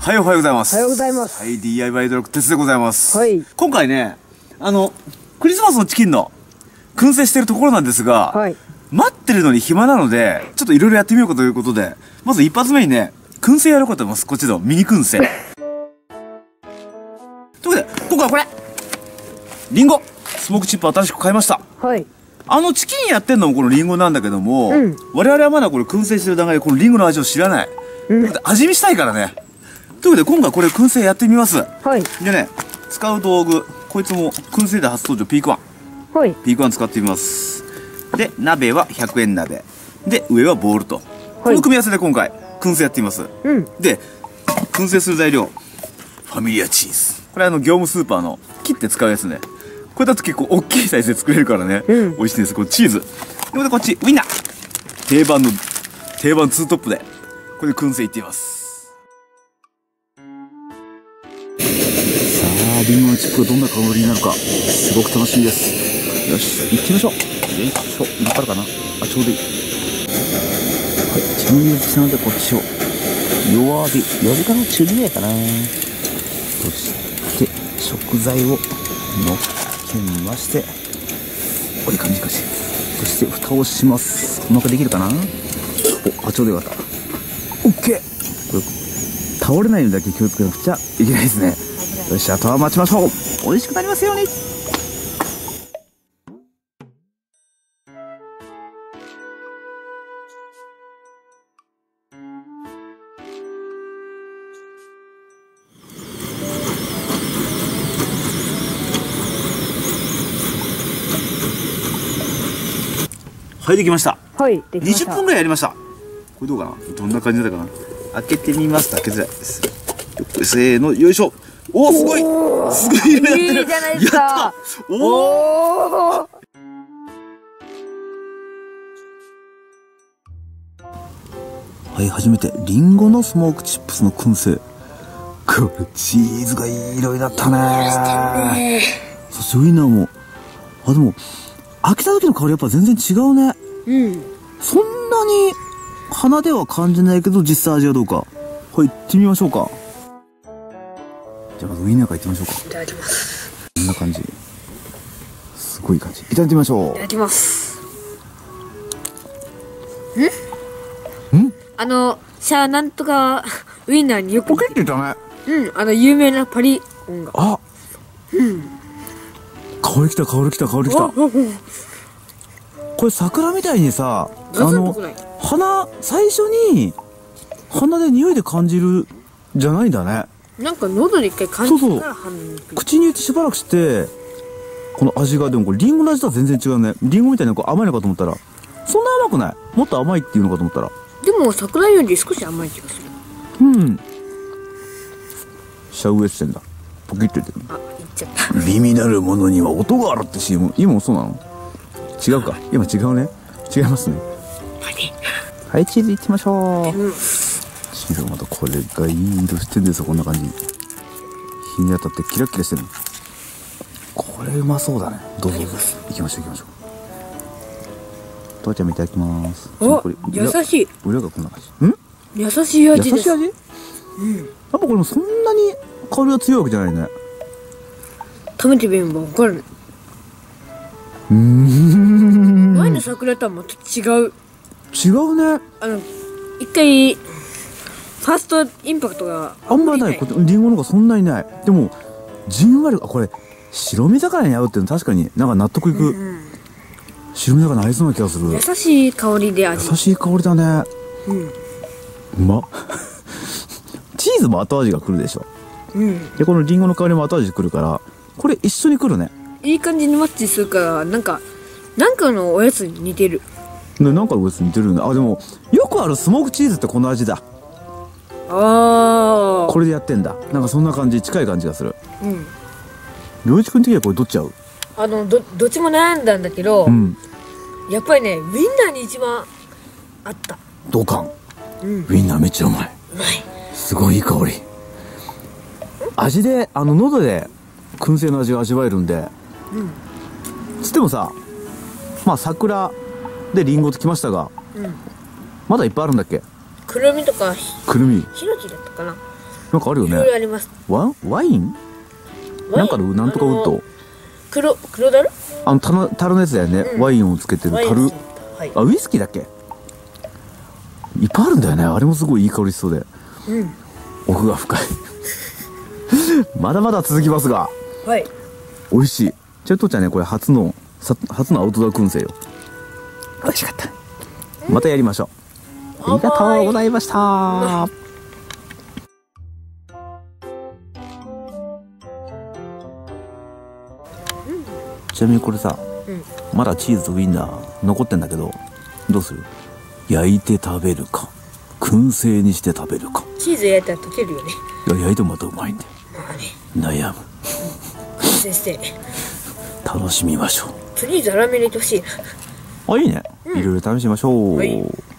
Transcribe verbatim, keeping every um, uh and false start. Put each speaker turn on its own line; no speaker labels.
はい、おはようございます。
おはようございます。
はい、ディーアイワイ ドラッグ鉄でございます。
はい。
今回ね、あの、クリスマスのチキンの燻製してるところなんですが、はい、待ってるのに暇なので、ちょっといろいろやってみようかということで、まず一発目にね、燻製やろうかと思います。こっちのミニ燻製。ということで、今回はこれリンゴスモークチップ新しく買いました。はい。あのチキンやってんのもこのリンゴなんだけども、うん、我々はまだこれ燻製してる段階でこのリンゴの味を知らない。うん、味見したいからね。ということで今回これ燻製やってみます。はい。でね、使う道具、こいつも燻製で初登場ピークワン。はい。ピークワン使ってみます。で、鍋はひゃくえん鍋。で、上はボールと。はい、この組み合わせで今回燻製やってみます。うん。で、燻製する材料、ファミリアチーズ。これあの業務スーパーの切って使うやつね。これだと結構大きいサイズで作れるからね、うん、美味しいです。これチーズ。で、こっちウインナー。定番の定番ツートップでこれで燻製いってみます。さあ、リンゴのチップがどんな香りになるかすごく楽しみです。よし、行ってみましょう。よいしょ、なかるかなあ、ちょうどいい。はい、ちなみになのでこっちを弱火、弱火かな、中火ぐらいかな。そして食材をのっけまして、お、いい感じかし。そして蓋をします。うまくできるかな。お、あ、ちょうどよかった。オッケー。これ倒れないのだけ気をつけなくちゃいけないですね。よし、あとは待ちましょう。美味しくなりますように。はい、できました。はい、できました。にじゅっぷんぐらいやりました。これどうかな、どんな感じだったかな。開けてみます。開けづらいです。せーの、よいしょ。おお、すごいすごい色やってる。いいじゃないですか。やった。おお。はい、初めてリンゴのスモークチップスの燻製。これチーズがいい色になったね。そしてウインナーも、あ、でも開けた時の香りやっぱ全然違うね。うん。そんなに鼻では感じないけど実際味はどうか。はい、行ってみましょうか。じゃあまずウインナーからいってみましょうか。いただきます。こんな感じ。すごい感じ。いただいてみましょう。いただきます。ん？ん？あのシャーなんとかウインナーによくポケって言ったね。うん、あの有名なパリ音が。あ。うん。香りきた香りきた香りきた。これ桜みたいにさ、あの花最初に鼻で匂いで感じるじゃないんだね。なんか喉で一回感じたら鼻に。口に入れてしばらくしてこの味が、でもこれリンゴの味とは全然違うね。リンゴみたいな甘いのかと思ったらそんな甘くない。もっと甘いっていうのかと思ったら、でも桜より少し甘い気がする。うん。シャウエッセンだ。ポキッと言ってる。あ、言っちゃった。耳なるものには音があるって シーエム。今もそうなの？違うか。今違うね。違いますね。はい、チーズいってみましょう。うん、チーズまたこれがいい色してるんですよ。こんな感じ。日に当たってキラキラしてるの。これうまそうだね。どうぞどうぞ。行きましょう行きましょう。父ちゃんもいただきます。お、優しい。裏がこんな感じ。ん？優しい味です。優しい味？うん。やっぱこれもそんなに香りが強いわけじゃないね。食べてみれば分かる。うーん。前の桜とはまた違う。違うね。あの一回ファーストインパクトがあんまりない。こリンゴの方がそんなにない。でもじんわり、あ、これ白身魚に合うっていうの確かになんか納得いく。うん、白身魚合いそうな気がする。優しい香りで味。優しい香りだね。うん。うまっ。チーズも後味がくるでしょ。うん。でこのリンゴの香りも後味くるからこれ一緒にくるね。いい感じにマッチするから、なんかなんかのおやつに似てる。ね、なんかのおやつに似てるよね。あ、でもよくあるスモークチーズってこの味だ。ああ。これでやってんだ。なんかそんな感じ、近い感じがする。うん。良一君的にはこれどっち合う？あのどどっちも悩んだんだけど、うん、やっぱりねウインナーに一番あった。同感。うん、ウインナーめっちゃうまい。うまい。すごいいい香り。味であの喉で燻製の味が味わえるんで。うん。つってもさ、まあ桜でリンゴときましたが、うん、まだいっぱいあるんだっけ？くるみとかくるみひのきだったかな。 なんかあるよね。
いろいろあります。
ワワインなんかのなんとかウッド。
黒黒樽？
あのたの樽のやつだよね、うん、ワインをつけてる樽、はい、あウイスキーだっけ。いっぱいあるんだよね。あれもすごいいい香りしそうで、うん、奥が深いまだまだ続きますが、はい、美味しい。じゃあ父ちゃんね、これ初の初のアウトドア燻製よ。美味しかった。またやりましょう。ありがとうございました。ちなみにこれさ、うん、まだチーズとウインナー残ってんだけど、どうする？焼いて食べるか燻製にして食べるか。
チーズ焼いたら溶けるよね。
いや焼いてもまたうまいんだよ、まあね、悩む、
うん、先生
楽しみましょう。
次ザラメ入れてほしいな。
あいいね、うん、いろいろ試しましょう。はい。